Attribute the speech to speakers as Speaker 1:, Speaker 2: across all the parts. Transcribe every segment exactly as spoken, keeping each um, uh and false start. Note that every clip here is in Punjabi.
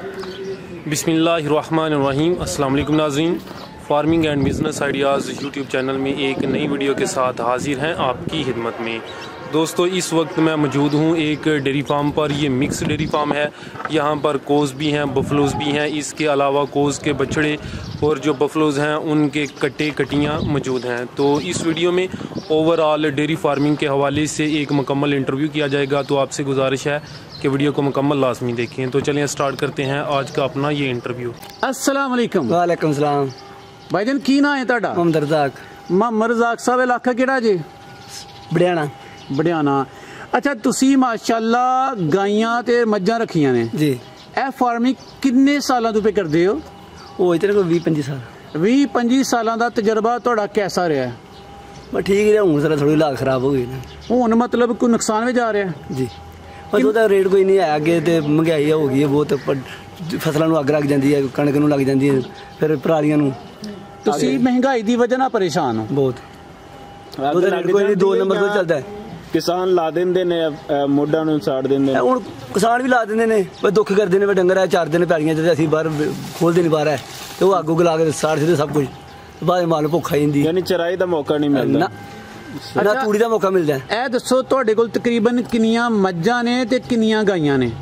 Speaker 1: बिस्मिल्लाहिर्रहमानिर्रहीम। अस्सलाम वालेकुम नाज़रीन, farming and business ideas YouTube channel में एक नई वीडियो के साथ हाजिर हैं आपकी खिदमत में। दोस्तों, इस वक्त मैं मौजूद हूँ एक डेयरी फार्म पर। ये मिक्स डेयरी फार्म है। यहाँ पर कोज़ भी हैं, बफलोज़ भी हैं। इसके अलावा कोज़ के बछड़े और जो बफलोज़ हैं उनके कट्टे कटियाँ मौजूद हैं। तो इस वीडियो में ओवरऑल डेयरी फार्मिंग के हवाले से एक मुकम्मल इंटरव्यू किया जाएगा। तो आपसे गुजारिश है कि वीडियो को मुकम्मल लाजमी देखें। तो चलिए स्टार्ट करते हैं आज का अपना ये इंटरव्यू। अस्सलाम वालेकुम।
Speaker 2: वालेकुम सलाम।
Speaker 1: भाईजान की नाम है तुहाडा?
Speaker 2: मोहम्मद रज़ाक।
Speaker 1: मोहम्मद रज़ाक साहब, इलाका किहड़ा जी?
Speaker 2: बड़ियाना।
Speaker 1: बड़ियाना। अच्छा, तुसी माशाल्लाह गाइयां ते मज्जां रखियां ने
Speaker 2: जी।
Speaker 1: ए फार्मिंग किन्ने सालां तो पे करदे हो?
Speaker 2: ਉਹ ਇਤਨੇ ਕੋਈ ਵੀਹ ਪੰਜੀ ਸਾਲ।
Speaker 1: ਵੀਹ ਪੰਜੀ ਸਾਲਾਂ ਦਾ ਤਜਰਬਾ ਤੁਹਾਡਾ ਕਿਹਦਾ ਰਿਹਾ?
Speaker 2: ਬਸ ਠੀਕ ਰਿਹਾ। ਹੁਣ ਜ਼ਰਾ ਥੋੜੀ ਹਾਲਾਤ ਖਰਾਬ ਹੋ ਗਏ ਨੇ।
Speaker 1: ਹੁਣ ਮਤਲਬ ਕੋਈ ਨੁਕਸਾਨ ਵੀ ਜਾ ਰਿਹਾ
Speaker 2: ਜੀ। ਬਸ ਉਹਦਾ ਰੇਟ ਕੋਈ ਨਹੀਂ ਹੈ ਅੱਗੇ ਤੇ ਮਹਿੰਗਾਈ ਹੋ ਗਈ ਹੈ ਬਹੁਤ। ਫਸਲਾਂ ਨੂੰ ਅੱਗ ਲੱਗ ਜਾਂਦੀ ਹੈ, ਕਣਕ ਨੂੰ ਲੱਗ ਜਾਂਦੀ ਹੈ, ਫਿਰ ਪਰਾਲੀਆਂ ਨੂੰ।
Speaker 1: ਤੁਸੀਂ ਮਹਿੰਗਾਈ ਦੀ ਵਜ੍ਹਾ ਨਾਲ ਪਰੇਸ਼ਾਨ ਹੋ
Speaker 2: ਬਹੁਤ। ਉਹਦਾ ਰੇਟ ਕੋਈ ਨਹੀਂ, ਦੋ ਨੰਬਰ ਤੋਂ ਚੱਲਦਾ ਹੈ।
Speaker 3: ਕਿਸਾਨ ਲਾ ਦਿੰਦੇ ਨੇ, ਮੋਢਾਂ ਨੂੰ ਸਾੜ ਦਿੰਦੇ ਨੇ।
Speaker 2: ਹੁਣ ਕਿਸਾਨ ਵੀ ਲਾ ਦਿੰਦੇ ਨੇ, ਬਸ ਦੁੱਖ ਕਰਦੇ ਨੇ, ਡੰਗਰ ਹੈ ਚਾਰਦੇ ਨੇ ਪੈਲੀਆਂ ਤੇ ਅਸੀਂ ਬਾਹਰ ਖੋਲਦੇ ਨਹੀਂ ਬਾਹਰ ਹੈ ਤੇ ਉਹ ਅੱਗ ਉੱਗ ਲਾ ਕੇ ਸਾੜ ਦਿੰਦੇ ਸਭ ਕੁਝ। ਬਾਅਦ ਮਾਲ ਭੁੱਖਾ ਜਾਂਦੀ,
Speaker 3: ਯਾਨੀ ਚਰਾਈ ਦਾ ਮੌਕਾ ਨਹੀਂ ਮਿਲਦਾ
Speaker 2: ਨਾ ਤੂੜੀ ਦਾ ਮੌਕਾ ਮਿਲਦਾ।
Speaker 1: ਇਹ ਦੱਸੋ ਤੁਹਾਡੇ ਕੋਲ ਤਕਰੀਬਨ ਕਿੰਨੀਆਂ ਮੱਝਾਂ ਨੇ ਤੇ ਕਿੰਨੀਆਂ ਗਾਈਆਂ ਨੇ?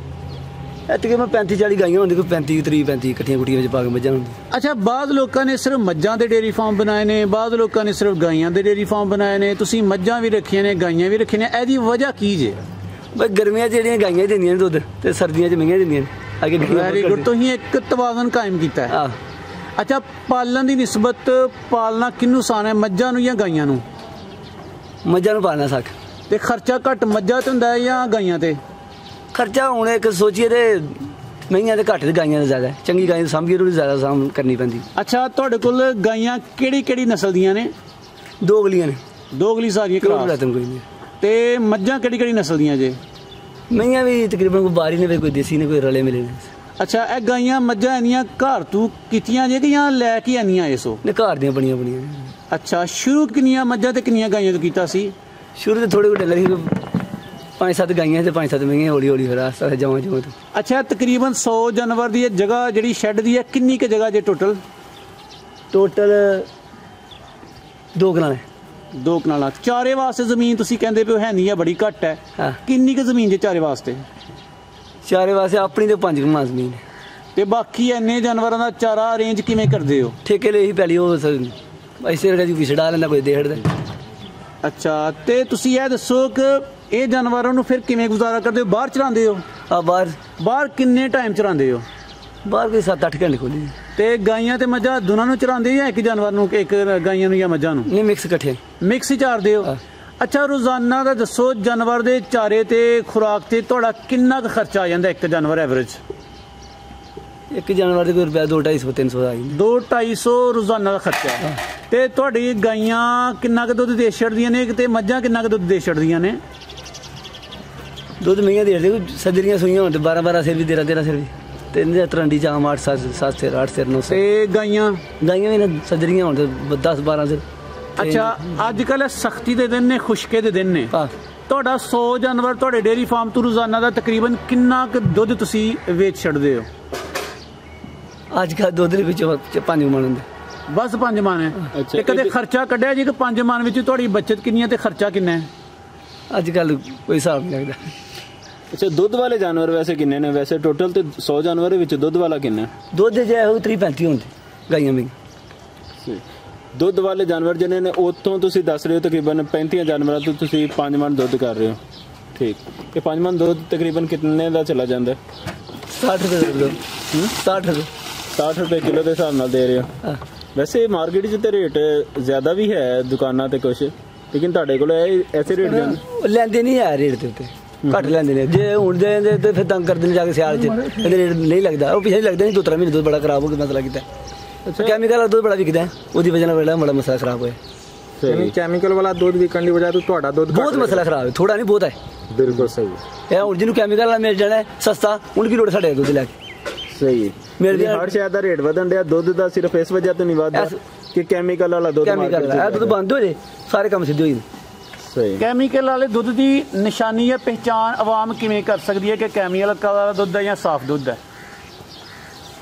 Speaker 2: ਇਹ ਤਕਰੀਬਨ ਪੈਂਤੀ ਚਾਲੀ ਗਾਈਆਂ ਹੁੰਦੀ, ਕੋਈ ਪੈਂਤੀ ਤੀਹ ਪੈਂਤੀ ਇਕੱਠੀਆਂ ਕੁੱਟੀਆਂ ਵਿੱਚ ਪਾ ਕੇ ਮੱਝਾਂ ਹੁੰਦੀ।
Speaker 1: ਅੱਛਾ, ਬਾਅਦ ਲੋਕਾਂ ਨੇ ਸਿਰਫ ਮੱਝਾਂ ਦੇ ਡੇਅਰੀ ਫਾਰਮ ਬਣਾਏ ਨੇ, ਬਾਅਦ ਲੋਕਾਂ ਨੇ ਸਿਰਫ ਗਾਈਆਂ ਦੇ ਡੇਅਰੀ ਫਾਰਮ ਬਣਾਏ ਨੇ। ਤੁਸੀਂ ਮੱਝਾਂ ਵੀ ਰੱਖੀਆਂ ਨੇ, ਗਾਈਆਂ ਵੀ ਰੱਖੀਆਂ ਨੇ, ਇਹਦੀ ਵਜ੍ਹਾ ਕੀ ਜੇ?
Speaker 2: ਬਸ ਗਰਮੀਆਂ 'ਚ ਜਿਹੜੀਆਂ ਗਾਈਆਂ ਹੀ ਦਿੰਦੀਆਂ ਨੇ ਦੁੱਧ ਤੇ ਸਰਦੀਆਂ 'ਚ ਮਹਿੰਗੀਆਂ ਦਿੰਦੀਆਂ ਨੇ। ਅੱਗੇ
Speaker 1: ਵੈਰੀ ਗੁੱਡ। ਤੁਸੀਂ ਇੱਕ ਤਵਾਜ਼ਨ ਕਾਇਮ ਕੀਤਾ ਹੈ। ਅੱਛਾ, ਪਾਲਣ ਦੀ ਨਿਸਬਤ ਪਾਲਣਾ ਕਿਹਨੂੰ ਆਸਾਨ ਹੈ, ਮੱਝਾਂ ਨੂੰ ਜਾਂ ਗਾਈਆਂ ਨੂੰ?
Speaker 2: ਮੱਝਾਂ ਨੂੰ ਪਾਲਣਾ ਸੌਖਾ।
Speaker 1: ਤੇ ਖਰਚਾ ਘੱਟ ਮੱਝਾਂ ਤੇ ਹੁੰਦਾ ਹੈ ਜਾਂ ਗਾਈਆਂ ਤੇ?
Speaker 2: ਖਰਚਾ ਹੁਣ ਇੱਕ ਸੋਚੀਏ ਤੇ ਮਹਿੰਗੀਆਂ ਤੇ ਘੱਟ ਤੇ ਗਾਈਆਂ ਦਾ ਜ਼ਿਆਦਾ। ਚੰਗੀ ਗਾਂ ਸਾਂਭੀਏ ਥੋੜੀ ਜ਼ਿਆਦਾ ਸਾਂਭ ਕਰਨੀ ਪੈਂਦੀ।
Speaker 1: ਅੱਛਾ, ਤੁਹਾਡੇ ਕੋਲ ਗਾਈਆਂ ਕਿਹੜੀ ਕਿਹੜੀ ਨਸਲ ਦੀਆਂ ਨੇ?
Speaker 2: ਦੋ ਅਗਲੀਆਂ ਨੇ। ਦੋ
Speaker 1: ਅਗਲੀ ਸਾਰੀਆਂ ਕਰਾਸ?
Speaker 2: ਕੋਈ ਨਹੀਂ।
Speaker 1: ਤੇ ਮੱਝਾਂ ਕਿਹੜੀ ਕਿਹੜੀ ਨਸਲ ਦੀਆਂ ਜੇ?
Speaker 2: ਮਹੀਆਂ ਵੀ ਤਕਰੀਬਨ ਕੋਈ ਬਾਰੀ ਨੇ, ਕੋਈ ਦੇਸੀ ਨੇ, ਕੋਈ ਰਲੇ ਮਿਲੇ ਨੇ।
Speaker 1: ਅੱਛਾ, ਇਹ ਗਾਈਆਂ ਮੱਝਾਂ ਇੰਨੀਆਂ ਘਰ ਤੂੰ ਕੀਤੀਆਂ ਜੇ ਕਿ ਜਾਂ ਲੈ ਕੇ ਆਨੀਆਂ ਇਸੋ?
Speaker 2: ਨੇ ਘਰ ਦੀਆਂ ਬਣੀਆਂ ਬਣੀਆਂ।
Speaker 1: ਅੱਛਾ, ਸ਼ੁਰੂ ਕਿੰਨੀਆਂ ਮੱਝਾਂ ਤੇ ਕਿੰਨੀਆਂ ਗਾਈਆਂ ਤੋਂ ਕੀਤਾ ਸੀ?
Speaker 2: ਸ਼ੁਰੂ ਤੇ ਥੋੜੇ ਘੱਟ ਸੀ, ਪੰਜ ਸੱਤ ਗਾਈਆਂ ਤੇ ਪੰਜ ਸੱਤ ਮਹੀਆਂ, ਹੌਲੀ ਹੌਲੀ ਫਿਰ ਆਸਤਾ ਜਮਾਂ ਜਮਾਂ ਤੋਂ।
Speaker 1: ਅੱਛਾ, ਤਕਰੀਬਨ ਸੌ ਜਾਨਵਰ ਦੀ ਜਗ੍ਹਾ ਜਿਹੜੀ ਸ਼ੈੱਡ ਦੀ ਹੈ, ਕਿੰਨੀ ਕੁ ਜਗ੍ਹਾ ਜੇ ਟੋਟਲ?
Speaker 2: ਟੋਟਲ ਦੋ ਕਨਾਲ ਹੈ।
Speaker 1: ਦੋ ਕਨਾਲਾਂ। ਚਾਰੇ ਵਾਸਤੇ ਜ਼ਮੀਨ ਤੁਸੀਂ ਕਹਿੰਦੇ ਪਏ ਹੈ ਨਹੀਂ, ਹੈ ਬੜੀ ਘੱਟ ਹੈ।
Speaker 2: ਹਾਂ।
Speaker 1: ਕਿੰਨੀ ਕੁ ਜ਼ਮੀਨ ਜੇ ਚਾਰੇ ਵਾਸਤੇ?
Speaker 2: ਚਾਰੇ ਵਾਸਤੇ ਆਪਣੀ ਤੇ ਪੰਜ ਕਨਾਲ ਜ਼ਮੀਨ ਹੈ।
Speaker 1: ਤੇ ਬਾਕੀ ਇੰਨੇ ਜਾਨਵਰਾਂ ਦਾ ਚਾਰਾ ਅਰੇਂਜ ਕਿਵੇਂ ਕਰਦੇ ਹੋ?
Speaker 2: ਠੇਕੇ ਲਈ ਹੀ ਪੈਲੀ ਉਹ ਇਸੇ ਰਕਾ ਜੀ ਛਡਾ ਲੈਂਦਾ, ਕੋਈ ਦੇ ਛੱਡਦਾ।
Speaker 1: ਅੱਛਾ, ਤੇ ਤੁਸੀਂ ਇਹ ਦੱਸੋ ਕਿ ਇਹ ਜਾਨਵਰਾਂ ਨੂੰ ਫਿਰ ਕਿਵੇਂ ਗੁਜ਼ਾਰਾ ਕਰਦੇ ਹੋ? ਬਾਹਰ ਚਰਾਉਂਦੇ ਹੋ?
Speaker 2: ਆ ਬਾਹਰ।
Speaker 1: ਬਾਹਰ ਕਿੰਨੇ ਟਾਈਮ ਚਰਾਉਂਦੇ ਹੋ?
Speaker 2: ਬਾਹਰ ਕੋਈ ਸੱਤ ਅੱਠ ਘੰਟੇ ਖੋਲੀ।
Speaker 1: ਤੇ ਗਾਈਆਂ ਤੇ ਮੱਝਾਂ ਦੋਨਾਂ ਨੂੰ ਚਰਾਉਂਦੇ ਜਾਂ ਇੱਕ ਜਾਨਵਰ ਨੂੰ, ਇੱਕ ਗਾਈਆਂ ਨੂੰ ਜਾਂ ਮੱਝਾਂ ਨੂੰ?
Speaker 2: ਨਹੀਂ, ਮਿਕਸ ਇਕੱਠੇ।
Speaker 1: ਮਿਕਸ ਹੀ ਚਾਰਦੇ ਹੋ? ਅੱਛਾ, ਰੋਜ਼ਾਨਾ ਦਾ ਦੱਸੋ ਜਾਨਵਰ ਦੇ ਚਾਰੇ ਤੇ ਖੁਰਾਕ ਤੇ ਤੁਹਾਡਾ ਕਿੰਨਾ ਕੁ ਖਰਚਾ ਆ ਜਾਂਦਾ ਇੱਕ ਜਾਨਵਰ ਐਵਰੇਜ?
Speaker 2: ਇੱਕ ਜਾਨਵਰ ਦੇ ਕੋਈ ਰੁਪਇਆ ਦੋ ਢਾਈ ਸੌ ਤਿੰਨ ਸੌ ਆ ਜਾਂਦਾ।
Speaker 1: ਦੋ ਢਾਈ ਸੌ ਰੋਜ਼ਾਨਾ ਦਾ ਖਰਚਾ। ਤੇ ਤੁਹਾਡੀ ਗਾਈਆਂ ਕਿੰਨਾ ਕੁ ਦੁੱਧ ਦੇ ਛੱਡਦੀਆਂ ਨੇ ਤੇ ਮੱਝਾਂ ਕਿੰਨਾ ਕੁ ਦੁੱਧ ਦੇ ਛੱਡਦੀਆਂ ਨੇ? ਦੁੱਧ
Speaker 2: ਮਹੀਆਂ ਦੇ ਦੇ ਸੱਜਰੀਆਂ ਸੂਈਆਂ ਹੋਣ ਤੇ ਬਾਰਾਂ ਬਾਰਾਂ ਸਿਰ ਵੀ, ਤੇਰਾਂ ਤੇਰਾਂ ਸਿਰ ਵੀ, ਤਿੰਨ ਤਰੰਡੀ ਚਾਮ ਅੱਠ ਸੱਤ ਸੱਤ ਸਿਰ, ਅੱਠ ਸਿਰ, ਨੌ ਸਿਰ।
Speaker 1: ਤੇ ਗਾਈਆਂ
Speaker 2: ਗਾਈਆਂ ਵੀ ਨਾ ਸੱਜਰੀਆਂ ਹੋਣ ਤੇ ਦਸ ਬਾਰਾਂ ਸਿਰ।
Speaker 1: ਅੱਛਾ, ਅੱਜ ਕੱਲ੍ਹ ਸਖਤੀ ਦੇ ਦਿਨ ਨੇ, ਖੁਸ਼ਕੇ ਦੇ ਦਿਨ ਨੇ। ਤੁਹਾਡਾ ਸੌ ਜਾਨਵਰ ਤੁਹਾਡੇ ਡੇਅਰੀ ਫਾਰਮ ਤੋਂ ਰੋਜ਼ਾਨਾ ਦਾ ਤਕਰੀਬਨ ਕਿੰਨਾ ਕੁ ਦੁੱਧ ਤੁਸੀਂ ਵੇਚ ਛੱਡਦੇ ਹੋ? ਅੱਜ ਕੱਲ੍ਹ ਦੁੱਧ ਦੇ ਵਿੱਚ ਪੰਜ ਮਣ ਹੁੰਦੇ। ਬਸ ਪੰਜ ਮਣ ਹੈ? ਤੇ ਕਦੇ ਖਰਚਾ ਕੱਢਿਆ ਜੀ ਕਿ ਪੰਜ ਮਣ ਵਿੱਚ ਤੁਹਾਡੀ ਬੱਚਤ ਕਿੰਨੀ ਹੈ ਤੇ ਖਰਚਾ ਕਿੰਨਾ ਹੈ? ਅੱਜ ਕੱਲ੍ਹ ਕੋਈ ਹਿਸਾਬ ਨਹੀਂ ਲੱਗਦਾ।
Speaker 3: ਅੱਛਾ, ਦੁੱਧ ਵਾਲੇ ਜਾਨਵਰ ਵੈਸੇ ਕਿੰਨੇ ਨੇ? ਵੈਸੇ ਟੋਟਲ ਤੇ ਸੌ ਜਾਨਵਰ ਵਿੱਚ ਦੁੱਧ ਵਾਲਾ ਕਿੰਨਾ?
Speaker 2: ਦੁੱਧ ਜੇ ਉਹ ਤੀਹ ਪੈਂਤੀ ਹੁੰਦੇ ਗਾਈਆਂ ਵੀ।
Speaker 3: ਦੁੱਧ ਵਾਲੇ ਜਾਨਵਰ ਜਿਹਨੇ ਨੇ ਉੱਥੋਂ ਤੁਸੀਂ ਦੱਸ ਰਹੇ ਹੋ ਤਕਰੀਬਨ ਪੈਂਤੀ ਜਾਨਵਰਾਂ ਤੋਂ ਤੁਸੀਂ ਪੰਜ ਮਣ ਦੁੱਧ ਕਰ ਰਹੇ ਹੋ। ਠੀਕ। ਇਹ ਪੰਜ ਮਣ ਦੁੱਧ ਤਕਰੀਬਨ ਕਿੰਨੇ ਦਾ ਚਲਾ ਜਾਂਦਾ?
Speaker 2: ਸੱਠ ਰੁਪਏ। ਸੱਠ ਰੁਪਏ
Speaker 3: ਸੱਠ ਰੁਪਏ ਕਿਲੋ ਦੇ ਹਿਸਾਬ ਨਾਲ ਦੇ ਰਹੇ ਹੋ। ਵੈਸੇ ਮਾਰਕੀਟ 'ਚ ਤੇ ਰੇਟ ਜ਼ਿਆਦਾ ਵੀ ਹੈ ਦੁਕਾਨਾਂ ਤੇ ਕੁਛ, ਲੇਕਿਨ ਤੁਹਾਡੇ ਕੋਲ ਐਸੇ ਰੇਟ
Speaker 2: ਲੈਂਦੇ ਨਹੀਂ ਹੈ। ਰੇਟ ਦੇ ਉੱਤੇ ਘੱਟ ਲੈਂਦੇ ਨੇ। ਜੇ ਹੁਣ ਦੇ ਤੇ ਫਿਰ ਤੰਗ ਕਰਦੇ ਨੇ ਜਾ ਕੇ ਸਿਆਲ 'ਚ, ਇਹਦੇ ਰੇਟ ਨਹੀਂ ਲੱਗਦਾ। ਉਹ ਪਿਛਲੇ ਲੱਗਦਾ ਨਹੀਂ, ਦੋ ਤਰ੍ਹਾਂ ਮਹੀਨੇ ਦੁੱਧ ਬੜਾ ਖਰਾਬ ਹੋ ਗਿਆ ਮਸਲਾ ਕੀਤਾ। ਕੈਮੀਕਲ ਵਾਲਾ ਦੁੱਧ ਬੜਾ ਵਿਕਦਾ, ਉਹਦੀ ਵਜ੍ਹਾ ਨਾਲ ਬੜਾ ਮਸਲਾ ਖਰਾਬ ਹੋਇਆ।
Speaker 1: ਕੈਮੀਕਲ ਵਾਲਾ ਦੁੱਧ ਵਿਕਣ ਦੀ ਵਜ੍ਹਾ ਤੋਂ ਤੁਹਾਡਾ ਦੁੱਧ
Speaker 2: ਬਹੁਤ ਮਸਲਾ ਖਰਾਬ ਹੈ। ਥੋੜਾ ਨਹੀਂ, ਬਹੁਤ ਹੈ।
Speaker 3: ਬਿਲਕੁਲ ਸਹੀ।
Speaker 2: ਇਹ ਹੁਣ ਜਿਹਨੂੰ ਕੈਮੀਕਲ ਵਾਲਾ ਮਿਲ ਜਾਣਾ ਸਸਤਾ, ਉਹਨੂੰ ਕੀ ਲੋੜ ਸਾਡੇ ਦੁੱਧ ਲੈ ਕੇ।
Speaker 3: ਸਹੀ। ਮੇਰੇ ਹਰ ਸ਼ਹਿਰ ਦਾ ਰੇਟ ਵਧਣ ਡਿਆ ਦੁੱਧ ਦਾ, ਸਿਰਫ ਇਸ ਵਜ੍ਹਾ ਤੋਂ ਨਹੀਂ ਵਧਦਾ ਕਿ ਕੈਮੀਕਲ ਵਾਲਾ ਦੁੱਧ।
Speaker 2: ਕੈਮੀਕਲ ਵਾਲਾ ਦੁੱਧ ਬੰਦ ਹੋ ਜੇ ਸਾਰੇ ਕੰਮ ਸਿੱਧੇ ਹੋ ਜਾਣ।
Speaker 1: ਸਹੀ। ਕੈਮੀਕਲ ਵਾਲੇ ਦੁੱਧ ਦੀ ਨਿਸ਼ਾਨੀ ਜਾਂ ਪਹਿਚਾਣ ਆਵਾਮ ਕਿਵੇਂ ਕਰ ਸਕਦੀ ਹੈ ਕਿ ਕੈਮੀਕਲ ਵਾਲਾ ਦੁੱਧ ਹੈ ਜਾਂ ਸਾਫ਼ ਦੁੱਧ ਹੈ?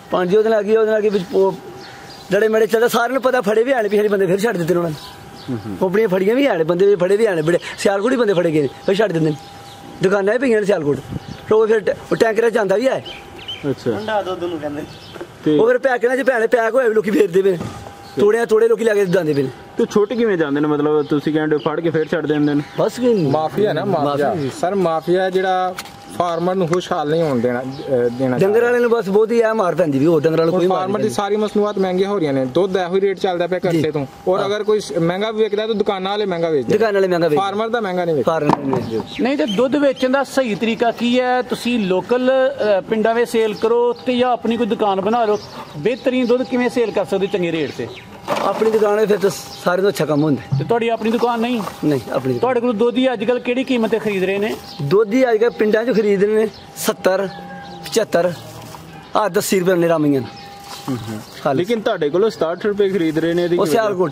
Speaker 2: ਪੰਜ ਉਹਦੇ ਨਾਲ ਕੀ ਉਹਦੇ ਨਾਲ ਕੀ ਵਿੱਚ ਲੜੇ ਮੜੇ ਚੱਲਦਾ ਸਾਰਿਆਂ ਨੂੰ ਪਤਾ ਫੜੇ ਵੀ ਆਣੇ ਪਿਛਲੇ ਬੰਦੇ ਫਿਰ ਛੱਡ ਦਿੱਤੇ ਉਹਨਾਂ ਨੇ ਆਪਣੀਆਂ ਫੜੀਆਂ ਵੀ ਆਣੇ ਬੰਦੇ ਵੀ ਫੜੇ ਵੀ ਆਣੇ ਬੜੇ ਸਿਆਲਕੋਟ ਹੀ ਬੰਦੇ ਫੜੇ ਗਏ ਫਿਰ ਛੱਡ ਦਿੰਦੇ ਨੇ ਦੁਕਾਨਾਂ ਵੀ ਪਈਆਂ ਨੇ ਸਿਆਲਕੋਟ ਉਹ ਫਿਰ ਟੈਂਕਰਾਂ ਚ ਆਉਂਦਾ ਵੀ ਹੈ
Speaker 3: ਅੱਛਾ
Speaker 4: ਠੰਡਾ ਦੁੱਧ ਨੂੰ ਕਹਿੰਦੇ
Speaker 3: ਤੇ
Speaker 2: ਉਹ ਫਿਰ ਪੈਕਣਾ ਚ ਭੈਣੇ ਪੈਕ ਹੋਏ ਲੋਕੀ ਫੇਰਦੇ ਪਏ ਤੋੜਿਆ ਤੋੜੇ ਲੋਕੀ ਲੈ ਕੇ ਜਾਂਦੇ ਪਏ
Speaker 3: ਤੇ ਛੁੱਟ ਕਿਵੇਂ ਜਾਂਦੇ ਨੇ ਮਤਲਬ ਤੁਸੀਂ ਕਹਿੰਦੇ ਫੜ ਕੇ ਫਿਰ ਛੱਡ ਦਿੰਦੇ ਨੇ
Speaker 2: ਬਸ ਕੀ
Speaker 5: ਮਾਫੀਆ ਨਾ ਮਾਫੀਆ ਸਰ ਮਾਫੀਆ ਜਿਹੜਾ ਫਾਰਮਰ ਨੂੰ ਖੁਸ਼ਹਾਲ ਨਹੀਂ ਹੋਣ ਦੇਣਾ ਦੇਣਾ
Speaker 2: ਡੰਗਰ ਵਾਲੇ ਨੂੰ ਬਸ ਬਹੁਤ ਹੀ ਆ ਮਾਰ ਪੈਂਦੀ ਵੀ ਹੋਰ ਡੰਗਰ ਵਾਲੇ ਕੋਈ
Speaker 5: ਫਾਰਮਰ ਦੀ ਸਾਰੀ ਮਸਨੂਆਤ ਮਹਿੰਗੀਆਂ ਹੋ ਰਹੀਆਂ ਨੇ ਦੁੱਧ ਇਹੋ ਹੀ ਰੇਟ ਚੱਲਦਾ ਪਿਆ ਕਰਸੇ ਤੋਂ ਔਰ ਅਗਰ ਕੋਈ ਮਹਿੰਗਾ ਵੀ ਵਿਕਦਾ ਤਾਂ ਦੁਕਾਨਾਂ ਵਾਲੇ ਮਹਿੰਗਾ ਵੇਚਦੇ
Speaker 2: ਦੁਕਾਨ ਵਾਲੇ ਮਹਿੰਗਾ ਵੇਚਦੇ
Speaker 5: ਫਾਰਮਰ ਦਾ ਮਹਿੰਗਾ ਨਹੀਂ ਵਿਕਦਾ
Speaker 2: ਫਾਰਮਰ
Speaker 6: ਨਹੀਂ ਤੇ ਦੁੱਧ ਵੇਚਣ ਦਾ ਸਹੀ ਤਰੀਕਾ ਕੀ ਹੈ ਤੁਸੀਂ ਲੋਕਲ ਪਿੰਡਾਂ ਵਿੱਚ ਸੇਲ ਕਰੋ ਤੇ ਜਾਂ ਆਪਣੀ ਕੋਈ ਦੁਕਾਨ ਬਣਾ ਲਓ ਬਿਹਤਰੀਨ ਦੁੱਧ ਕਿਵੇਂ ਸੇਲ ਕਰ ਸਕਦੇ ਚੰਗੇ ਰੇਟ ਤੇ
Speaker 2: ਆਪਣੀ ਦੁਕਾਨ ਹੈ ਫਿਰ ਤਾਂ ਸਾਰੇ ਤੋਂ ਅੱਛਾ ਕੰਮ ਹੁੰਦਾ
Speaker 6: ਤੇ ਤੁਹਾਡੀ ਆਪਣੀ ਦੁਕਾਨ ਨਹੀਂ
Speaker 2: ਨਹੀਂ ਆਪਣੀ
Speaker 6: ਤੁਹਾਡੇ ਕੋਲ ਦੁੱਧ ਦੀ ਅੱਜ ਕੱਲ ਕਿਹੜੀ ਕੀਮਤ ਤੇ ਖਰੀਦ ਰਹੇ ਨੇ
Speaker 2: ਦੁੱਧ ਹੀ ਅੱਜ ਕੱਲ੍ਹ ਪਿੰਡਾਂ 'ਚ ਖਰੀਦਦੇ ਨੇ ਸੱਤਰ ਪਚੱਤਰ ਆ ਦਸ ਰੁਪਏ ਨੇ ਰਾਮੀਆਂ
Speaker 3: ਲੇਕਿਨ ਤੁਹਾਡੇ ਕੋਲੋਂ ਸਤਾਹਠ ਰੁਪਏ ਖਰੀਦ ਰਹੇ ਨੇ ਇਹਦੀ
Speaker 2: ਉਹ ਸਿਆਲਕੋਟ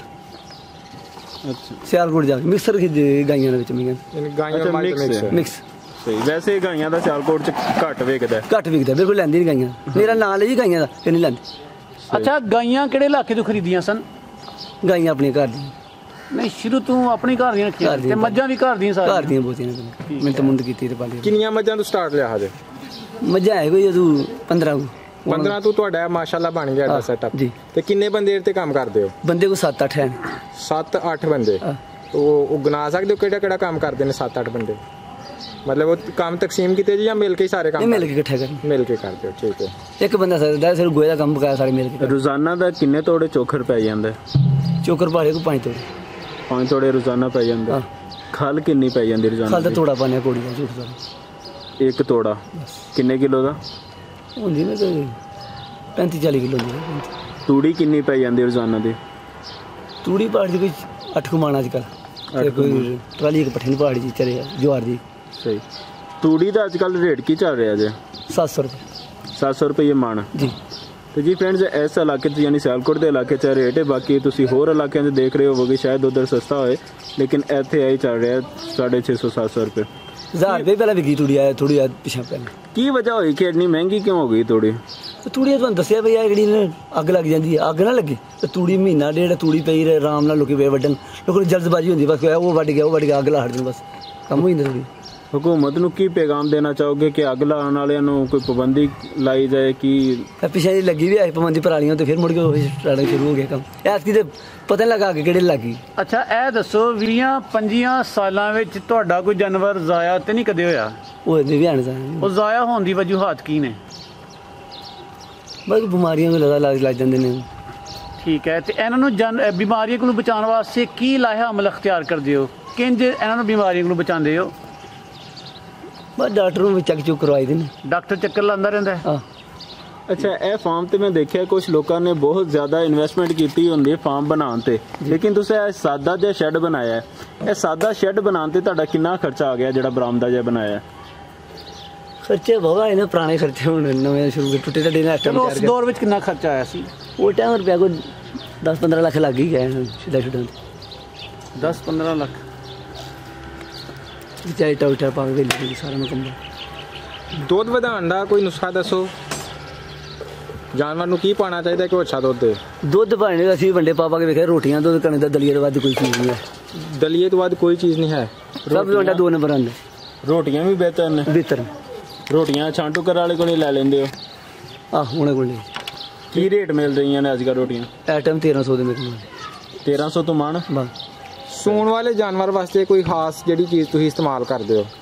Speaker 3: ਅੱਛਾ
Speaker 2: ਸਿਆਲਕੋਟ ਜਾ ਕੇ ਮਿਕਸਰ ਖਰੀਦੇ ਗਾਈਆਂ ਦੇ ਵਿੱਚ ਮੀਆਂ
Speaker 5: ਗਾਈਆਂ ਮਾਲ ਮਿਕਸ
Speaker 2: ਮਿਕਸ
Speaker 3: ਸਹੀ ਵੈਸੇ ਗਾਈਆਂ ਦਾ ਸਿਆਲਕੋਟ ਚ ਘੱਟ ਵਿਕਦਾ
Speaker 2: ਘੱਟ ਵਿਕਦਾ ਬਿਲਕੁਲ ਲੈਂਦੀ ਨਹੀਂ ਗਾਈਆਂ ਮੇਰਾ ਨਾਂ ਲੈ ਜੀ ਗਾਈਆਂ ਦਾ ਫਿਰ ਨਹੀਂ ਲੈਂਦੇ
Speaker 6: ਅੱਛਾ ਗਾਈਆਂ ਕਿਹੜੇ ਇਲਾਕੇ ਤੋਂ ਖਰੀਦੀਆਂ ਸਨ
Speaker 2: ਗਾਈਆਂ ਆਪਣੀਆਂ ਘਰ ਦੀਆਂ
Speaker 6: ਨਹੀਂ ਸ਼ੁਰੂ ਤੋਂ ਆਪਣੇ ਘਰ ਦੀਆਂ ਰੱਖੀਆਂ ਤੇ ਮੱਝਾਂ ਵੀ ਘਰ ਦੀਆਂ
Speaker 2: ਘਰ
Speaker 6: ਸਾਰੀਆਂ
Speaker 2: ਦੀਆਂ ਬਹੁਤੀਆਂ ਨੇ ਮੈਂ ਤਾਂ ਮੁੰਡ ਕੀਤੀ ਤੇ ਪਾਲੀ
Speaker 5: ਕਿੰਨੀਆਂ ਮੱਝਾਂ ਤੋਂ ਸਟਾਰਟ ਲਿਆ ਹਜੇ
Speaker 2: ਮੱਝਾਂ ਹੈ ਕੋਈ ਜਦੋਂ ਪੰਦਰਾਂ
Speaker 5: ਪੰਦਰਾਂ ਤੋਂ ਤੁਹਾਡਾ ਮਾਸ਼ਾਅੱਲਾ ਬਣ ਗਿਆ ਤੁਹਾਡਾ ਸੈਟਅਪ
Speaker 2: ਜੀ
Speaker 5: ਤੇ ਕਿੰਨੇ ਬੰਦੇ ਤੇ ਕੰਮ ਕਰਦੇ ਹੋ
Speaker 2: ਬੰਦੇ ਕੋ ਸੱਤ ਅੱਠ ਹੈ
Speaker 5: ਸੱਤ ਅੱਠ ਬੰਦੇ ਉਹ ਉਹ ਗਿਣਾ ਸਕਦੇ ਹੋ ਕਿਹੜਾ ਕਿਹੜਾ ਕੰਮ ਕਰਦੇ ਨੇ ਸੱਤ ਅੱਠ ਬੰਦੇ ਮਤਲਬ ਉਹ ਕੰਮ ਤਕਸੀਮ ਕੀਤੇ ਜੀ ਜਾਂ ਮਿਲ ਕੇ ਹੀ ਸਾਰੇ ਕੰਮ
Speaker 2: ਮਿਲ ਕੇ ਇਕੱਠਾ ਕਰਨ
Speaker 5: ਮਿਲ ਕੇ ਕਰਦੇ ਹੋ ਠੀਕ ਹੈ
Speaker 2: ਇੱਕ ਬੰਦਾ ਸਕਦਾ ਸਿਰ ਗੋਏ ਦਾ ਕੰਮ ਬਕਾਇਆ ਸਾਰੇ ਮਿਲ ਕੇ
Speaker 3: ਰੋਜ਼ਾਨਾ ਦਾ ਕਿੰਨੇ ਤੋੜੇ ਚੋਖਰ ਪੈ ਜਾਂਦਾ
Speaker 2: ਚੋਕਰ ਭਾੜੇ ਕੋ ਪੰਜ ਤੋੜੇ
Speaker 3: ਪੰਜ ਤੋੜੇ ਰੋਜ਼ਾਨਾ ਪੈ ਜਾਂਦਾ ਖਲ ਕਿੰਨੀ ਪੈ ਜਾਂਦੀ ਰੋਜ਼ਾਨਾ
Speaker 2: ਖਾਲ ਦਾ ਤੋੜਾ ਪਾਣਿਆ ਕੋੜੀ ਦਾ ਝੂਠ ਦਾ
Speaker 3: ਇੱਕ ਤੋੜਾ ਕਿੰਨੇ ਕਿਲੋ ਦਾ
Speaker 2: ਹੁੰਦੀ ਨਾ ਕੋਈ ਪੈਂਤੀ ਚਾਲੀ ਕਿਲੋ ਦੀ
Speaker 3: ਤੂੜੀ ਕਿੰਨੀ ਪੈ ਜਾਂਦੀ ਰੋਜ਼ਾਨਾ ਦੀ
Speaker 2: ਤੂੜੀ ਪਹਾੜ ਦੀ ਕੋਈ ਅੱਠ ਕੁਮਾਣਾ ਅੱਜ ਕੱਲ ਕੋਈ ਟਰਾਲੀ ਇੱਕ ਪੱਠੇ ਦੀ ਪਹਾੜੀ ਜੀ ਚਲੇ ਜਵਾਰ ਦੀ
Speaker 3: ਸਹੀ ਤੂੜੀ ਦਾ ਅੱਜ ਕੱਲ ਰੇਟ ਕੀ ਚੱਲ ਰਿਹਾ ਜੇ
Speaker 2: ਸੱਤ ਸੌ ਰੁਪਏ
Speaker 3: ਸੱਤ ਸੌ ਰੁਪਏ ਮਣ
Speaker 2: ਜੀ
Speaker 3: ਤੇ ਜੀ ਫਰੈਂਡਸ ਇਸ ਇਲਾਕੇ 'ਚ ਯਾਨੀ ਸਿਆਲਕੋਟ ਦੇ ਇਲਾਕੇ 'ਚ ਰੇਟ ਹੈ ਬਾਕੀ ਤੁਸੀਂ ਹੋਰ ਇਲਾਕਿਆਂ 'ਚ ਦੇਖ ਰਹੇ ਹੋਵੋਗੇ ਸ਼ਾਇਦ ਉਧਰ ਸਸਤਾ ਹੋਏ ਲੇਕਿਨ ਇੱਥੇ ਆਈ ਚੱਲ ਰਿਹਾ ਸਾਢੇ ਛੇ ਸੌ ਸੱਤ ਸੌ ਰੁਪਏ
Speaker 2: ਹਜ਼ਾਰ ਰੁਪਏ ਪਹਿਲਾਂ ਵਿਕੀ ਤੂੜੀ ਆ ਥੋੜੀ ਆ ਪਿਛਾ ਪਹਿਲਾਂ
Speaker 3: ਕੀ ਵਜ੍ਹਾ ਹੋਈ ਕਿ ਇੰਨੀ ਮਹਿੰਗੀ ਕਿਉਂ ਹੋ ਗਈ ਤੂੜੀ
Speaker 2: ਤੂੜੀ ਤੁਹਾਨੂੰ ਦੱਸਿਆ ਬਈ ਆ ਜਿਹੜੀ ਨਾ ਅੱਗ ਲੱਗ ਜਾਂਦੀ ਹੈ ਅੱਗ ਨਾ ਲੱਗੇ ਤੇ ਤੂੜੀ ਮਹੀਨਾ ਡੇਢ ਤੂੜੀ ਪਈ ਰਹੇ ਆਰਾਮ ਨਾਲ ਲੋਕੀ ਵੇ ਵੱਢਣ ਲੋਕਾਂ ਨੂੰ ਜਲਦਬਾਜ਼ੀ ਹੁੰਦੀ ਬਸ ਉਹ ਵੱਢ ਗਿਆ ਉਹ ਵੱਢ ਗਿਆ ਅੱਗ ਲਾ ਹਟ ਜਾਣ ਬਸ ਕੰਮ ਹੋ ਜਾਂਦਾ ਥੋੜੀ
Speaker 3: हुकूमत ਨੂੰ ਕੀ ਪੈਗਾਮ ਦੇਣਾ ਚਾਹੋਗੇ ਕਿ ਅੱਗ ਲਾਉਣ ਵਾਲਿਆਂ ਨੂੰ ਕੋਈ ਪਾਬੰਦੀ ਲਾਈ ਜਾਏ ਕਿ
Speaker 2: ਪਿਛੇ ਲੱਗੀ ਵੀ ਆਈ ਪਾਬੰਦੀ ਪਰਾਲੀਆਂ ਤੇ ਫਿਰ ਮੁੜ ਕੇ ਉਹ ਸਟਾਰਟ ਸ਼ੁਰੂ ਹੋ ਗਿਆ ਕੰਮ ਐਤਕੀ ਤੇ ਪਤਾ ਨਹੀਂ ਲੱਗਾ ਕਿ ਕਿਹੜੇ ਲੱਗੀ
Speaker 6: ਅੱਛਾ ਇਹ ਦੱਸੋ ਵੀਹਾਂ ਪੰਜੀਆਂ ਸਾਲਾਂ ਵਿੱਚ ਤੁਹਾਡਾ ਕੋਈ ਜਾਨਵਰ ਜ਼ਾਇਆ ਤੇ ਨਹੀਂ ਕਦੇ ਹੋਇਆ
Speaker 2: ਉਹ ਇਹਦੇ ਵੀ ਆਣ ਜਾਣ
Speaker 6: ਉਹ ਜ਼ਾਇਆ ਹੋਣ ਦੀ ਵਜੂਹਾਤ ਕੀ ਨੇ
Speaker 2: ਬਸ ਬਿਮਾਰੀਆਂ ਨੂੰ ਲਗਾ ਲੱਗ ਲੱਗ ਜਾਂਦੇ ਨੇ
Speaker 6: ਠੀਕ ਹੈ ਤੇ ਇਹਨਾਂ ਨੂੰ ਜਨ ਬਿਮਾਰੀਆਂ ਕੋਲੋਂ ਬਚਾਉਣ ਵਾਸਤੇ ਕੀ ਲਾਹਾ ਅਮਲ ਅਖਤਿਆਰ ਕਰਦੇ ਹੋ ਕਿੰਜ ਇਹਨਾਂ ਨੂੰ ਬਿਮਾਰੀਆਂ ਕੋਲੋਂ ਬਚਾਉਂਦੇ ਹੋ
Speaker 2: ਬਸ ਡਾਕਟਰ ਨੂੰ ਚੈੱਕ ਚੁੱਕ ਕਰਵਾਈ ਦੇ ਨੇ
Speaker 6: ਡਾਕਟਰ ਚੱਕਰ ਲਾਉਂਦਾ ਰਹਿੰਦਾ
Speaker 2: ਹਾਂ
Speaker 3: ਅੱਛਾ ਇਹ ਫਾਰਮ ਤੇ ਮੈਂ ਦੇਖਿਆ ਕੁਝ ਲੋਕਾਂ ਨੇ ਬਹੁਤ ਜ਼ਿਆਦਾ ਇਨਵੈਸਟਮੈਂਟ ਕੀਤੀ ਹੁੰਦੀ ਹੈ ਫਾਰਮ ਬਣਾਉਣ ਤੇ ਲੇਕਿਨ ਤੁਸੀਂ ਇਹ ਸਾਦਾ ਜਿਹਾ ਸ਼ੈੱਡ ਬਣਾਇਆ ਹੈ ਇਹ ਸਾਦਾ ਸ਼ੈੱਡ ਬਣਾਉਣ ਤੇ ਤੁਹਾਡਾ ਕਿੰਨਾ ਖਰਚਾ ਆ ਗਿਆ ਜਿਹੜਾ ਬਰਾਮਦਾ ਜਿਹਾ ਬਣਾਇਆ
Speaker 2: ਖਰਚੇ ਬਾਬਾ ਇਹਨੇ ਪੁਰਾਣੇ ਖਰਚੇ ਹੁਣ ਨਵੇਂ ਸ਼ੁਰੂ ਕਰ ਟੁੱਟੇ ਟੱਡੇ ਨਾਲ
Speaker 6: ਚਲੋ ਉਸ ਦੌਰ ਵਿੱਚ ਕਿੰਨਾ ਖਰਚਾ ਆਇਆ ਸੀ
Speaker 2: ਉਹ ਟਾਈਮ ਰੁਪਿਆ ਕੋਈ ਦਸ ਪੰਦਰਾਂ ਲੱਖ ਲੱਗ ਹੀ ਗਏ ਸਿੱਧਾ ਛੁੱਟਾਂ
Speaker 6: ਦਸ ਪੰਦਰਾਂ ਲੱਖ
Speaker 2: ਚਾਹੇ ਟਾਉਟਾ ਪਾ ਕੇ ਲਈ ਸਾਰਾ ਮੁਕੰਮਲ
Speaker 5: ਦੁੱਧ ਵਧਾਉਣ ਦਾ ਕੋਈ ਨੁਸਖਾ ਦੱਸੋ ਜਾਨਵਰ ਨੂੰ ਕੀ ਪਾਣਾ ਚਾਹੀਦਾ ਕਿ ਉਹ ਅੱਛਾ ਦੁੱਧ ਦੇ
Speaker 2: ਦੁੱਧ ਪਾਣੇ ਦਾ ਅਸੀਂ ਵੰਡੇ ਪਾ ਪਾ ਕੇ ਵੇਖਿਆ ਰੋਟੀਆਂ ਦੁੱਧ ਕਣੇ ਦਾ ਦਲੀਏ ਤੋਂ ਵੱਧ ਕੋਈ ਚੀਜ਼ ਨਹੀਂ ਹੈ
Speaker 5: ਦਲੀਏ ਤੋਂ ਬਾਅਦ ਕੋਈ ਚੀਜ਼ ਨਹੀਂ ਹੈ
Speaker 2: ਸਭ ਤੋਂ ਵੱਡਾ ਦੋ ਨੰਬਰ ਆਂਦੇ
Speaker 3: ਰੋਟੀਆਂ ਵੀ ਬਿਹਤਰ ਨੇ
Speaker 2: ਬਿਹਤਰ
Speaker 3: ਰੋਟੀਆਂ ਛਾਂਟੂ ਕਰ ਵਾਲੇ ਕੋਲ ਹੀ ਲੈ ਲੈਂਦੇ ਹੋ
Speaker 2: ਆਹ ਹੁਣੇ ਕੋਲ
Speaker 3: ਕੀ ਰੇਟ ਮਿਲ ਰਹੀਆਂ ਨੇ ਅੱਜ ਕੱਲ੍ਹ ਰੋਟੀਆਂ
Speaker 2: ਐਟਮ ਤੇਰਾਂ ਸੌ ਦੇ ਮਿਲ
Speaker 3: ਤੇਰਾਂ ਸੌ ਤੋਂ ਮਣ
Speaker 2: ਬਸ
Speaker 5: ਸੂਣ ਵਾਲੇ ਜਾਨਵਰ ਵਾਸਤੇ ਕੋਈ ਖਾਸ ਜਿਹੜੀ ਚੀਜ਼ ਤੁਸੀਂ ਇਸਤੇਮਾਲ ਕਰਦੇ ਹੋ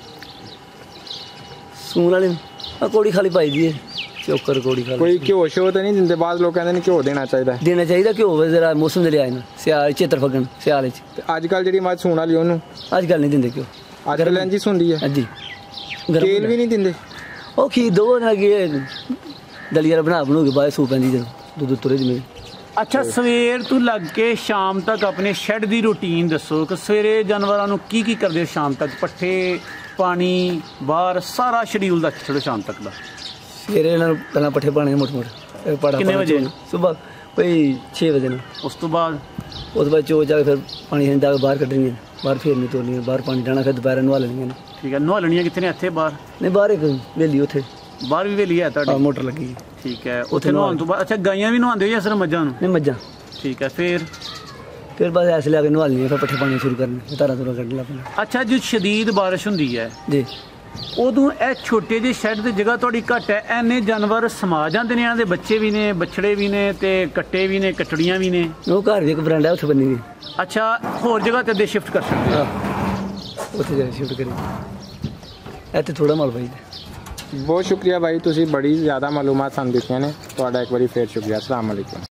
Speaker 2: ਸੂਣ ਵਾਲੇ ਆ ਕੋੜੀ ਖਾਲੀ ਪਾਈ ਦੀ ਹੈ ਚੋਕਰ ਕੋੜੀ ਖਾਲੀ
Speaker 5: ਕੋਈ ਘਿਓ ਸ਼ੋ ਤਾਂ ਨਹੀਂ ਦਿੰਦੇ ਬਾਅਦ ਲੋਕ ਕਹਿੰਦੇ ਨੇ ਘਿਓ ਦੇਣਾ ਚਾਹੀਦਾ
Speaker 2: ਦੇਣਾ ਚਾਹੀਦਾ ਕਿ ਹੋਵੇ ਜ਼ਰਾ ਮੌਸਮ ਦੇ ਲਿਆ ਨਾ ਸਿਆਲ ਚੇਤਰ ਫਗਣ ਸਿਆਲ ਚ
Speaker 5: ਤੇ ਅੱਜ ਕੱਲ ਜਿਹੜੀ ਮੱਝ ਸੂਣ ਵਾਲੀ ਉਹਨੂੰ
Speaker 2: ਅੱਜ ਕੱਲ ਨਹੀਂ ਦਿੰਦੇ ਕਿਉਂ
Speaker 5: ਅੱਜ ਕੱਲ ਇੰਜੀ ਹੁੰਦੀ ਹੈ
Speaker 2: ਹਾਂਜੀ
Speaker 5: ਤੇਲ ਵੀ ਨਹੀਂ ਦਿੰਦੇ
Speaker 2: ਉਹ ਕੀ ਦੋ ਨਾ ਕੀ ਦਲੀਆ ਬਣਾ ਬਣੂ ਕੇ ਬਾਅਦ ਸੂ ਪੈਂਦੀ ਜਦੋਂ ਦੁੱਧ ਤੁਰੇ ਜਿਵੇਂ
Speaker 6: ਅੱਛਾ ਸਵੇਰ ਤੋਂ ਲੱਗ ਕੇ ਸ਼ਾਮ ਤੱਕ ਆਪਣੇ ਸ਼ੈੱਡ ਦੀ ਰੂਟੀਨ ਦੱਸੋ ਕਿ ਸਵੇਰੇ ਜਾਨਵਰਾਂ ਨੂੰ ਕੀ ਕੀ ਕਰਦੇ ਹੋ ਸ਼ਾਮ ਤੱਕ ਪੱਠੇ ਪਾਣੀ ਬਾਹਰ ਸਾਰਾ ਸ਼ਡਿਊਲ ਦਾ ਛੱਡੋ ਸ਼ਾਮ ਤੱਕ ਦਾ
Speaker 2: ਸਵੇਰੇ ਇਹਨਾਂ ਨੂੰ ਪਹਿਲਾਂ ਪੱਠੇ ਪਾਣੇ ਮੋਟੇ ਮੋਟੇ ਪਾੜਾ
Speaker 6: ਕਿੰਨੇ ਵਜੇ
Speaker 2: ਸਵੇਰ ਕੋਈ ਛੇ ਵਜੇ ਨੂੰ
Speaker 6: ਉਸ ਤੋਂ ਬਾਅਦ
Speaker 2: ਉਸ ਤੋਂ ਬਾਅਦ ਚੋ ਜਾ ਕੇ ਫਿਰ ਪਾਣੀ ਹੰਦਾ ਬਾਹਰ ਕੱਢਣੀਆਂ ਬਾਹਰ ਫੇਰਨੀ ਤੋੜਨੀਆਂ ਬਾਹਰ ਪਾਣੀ ਡਾਣਾ ਫਿਰ ਦੁਪਹਿਰ ਨਵਾ ਲੈਣੀਆਂ
Speaker 6: ਠੀਕ ਹੈ ਨਵਾ ਲੈਣੀਆਂ ਕਿੱਥੇ ਨੇ ਇੱਥੇ ਬਾਹਰ
Speaker 2: ਨਹੀਂ ਬਾਹਰ ਇੱਕ ਵੇਲੀ ਉੱਥੇ
Speaker 6: ਬਾਹਰ ਵੀ ਹਵੇਲੀ ਹੈ
Speaker 2: ਆ
Speaker 6: ਤੁਹਾਡੀ?
Speaker 2: ਮੋਟਰ ਲੱਗੀ ਜੀ।
Speaker 6: ਠੀਕ ਹੈ। ਉੱਥੇ ਨਹਾਉਣ ਤੋਂ ਬਾਅਦ ਅੱਛਾ ਗਾਈਆਂ ਵੀ ਨਹਾਉਂਦੇ ਹੋ ਜਾਂ ਸਿਰਫ ਮੱਝਾਂ ਨੂੰ?
Speaker 2: ਨਹੀਂ ਮੱਝਾਂ।
Speaker 6: ਠੀਕ ਹੈ। ਫਿਰ
Speaker 2: ਫਿਰ ਬਸ ਐਸੇ ਲਿਆ ਕੇ ਨਵਾ ਲਈਏ, ਫਿਰ ਪੱਠੇ ਪਾਣੀ ਸ਼ੁਰੂ ਕਰਨੇ, ਤਾਰਾ ਤੁਰਾ ਕੱਢ ਲਾ ਆਪਣਾ
Speaker 6: ਅੱਛਾ ਜੋ ਸ਼ਦੀਦ ਬਾਰਿਸ਼ ਹੁੰਦੀ ਹੈ
Speaker 2: ਜੀ।
Speaker 6: ਉਦੋਂ ਇਹ ਛੋਟੇ ਜਿਹੇ ਸ਼ੈੱਡ ਦੀ ਜਗ੍ਹਾ ਤੁਹਾਡੀ ਘੱਟ ਹੈ, ਐਨੇ ਜਾਨਵਰ ਸਮਾ ਜਾਂਦੇ ਨੇ, ਇਹਨਾਂ ਦੇ ਬੱਚੇ ਵੀ ਨੇ, ਬੱਛੜੇ ਵੀ ਨੇ ਤੇ ਕੱਟੇ ਵੀ ਨੇ, ਕਟੜੀਆਂ ਵੀ ਨੇ।
Speaker 2: ਉਹ ਘਰ ਦੀ ਇੱਕ ਬਰਾਂਡਾ ਉੱਥੇ ਬੰਨੀ ਗਈ।
Speaker 6: ਅੱਛਾ ਹੋਰ ਜਗ੍ਹਾ ਤੇ ਦੇ ਸ਼ਿਫਟ ਕਰ ਸਕਦੇ ਹੋ?
Speaker 2: ਹਾਂ ਉੱਥੇ ਜਾ ਸ਼ਿਫਟ ਕਰੀ, ਇੱਥੇ ਥੋੜਾ ਮਾਲ ਪਾਈ।
Speaker 5: ਬਹੁਤ ਸ਼ੁਕਰੀਆ ਭਾਈ, ਤੁਸੀਂ ਬੜੀ ਜ਼ਿਆਦਾ ਮਾਲੂਮਾਤ ਸਾਨੂੰ ਦਿੱਤੀਆਂ ਨੇ। ਤੁਹਾਡਾ ਇੱਕ ਵਾਰੀ ਫੇਰ ਸ਼ੁਕਰੀਆ। ਅਸਲਾਮ ਵਾਲੇਕੁਮ।